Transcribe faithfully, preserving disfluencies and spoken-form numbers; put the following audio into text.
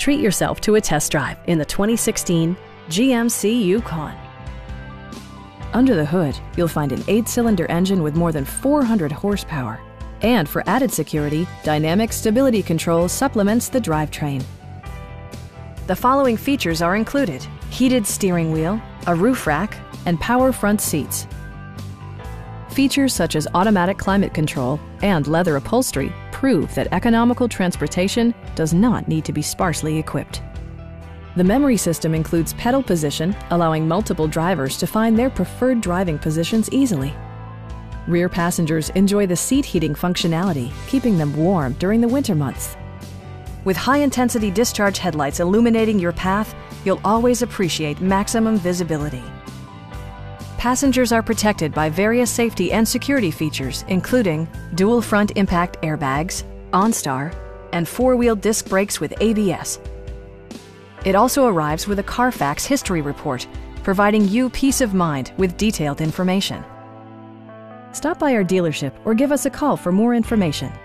Treat yourself to a test drive in the twenty sixteen G M C Yukon. Under the hood, you'll find an eight-cylinder engine with more than four hundred horsepower. And for added security, dynamic stability control supplements the drivetrain. The following features are included: heated steering wheel, a roof rack, and power front seats. Features such as automatic climate control and leather upholstery prove that economical transportation does not need to be sparsely equipped. The memory system includes pedal position, allowing multiple drivers to find their preferred driving positions easily. Rear passengers enjoy the seat heating functionality, keeping them warm during the winter months. With high-intensity discharge headlights illuminating your path, you'll always appreciate maximum visibility. Passengers are protected by various safety and security features, including dual front impact airbags, OnStar, and four-wheel disc brakes with A B S. It also arrives with a Carfax history report, providing you peace of mind with detailed information. Stop by our dealership or give us a call for more information.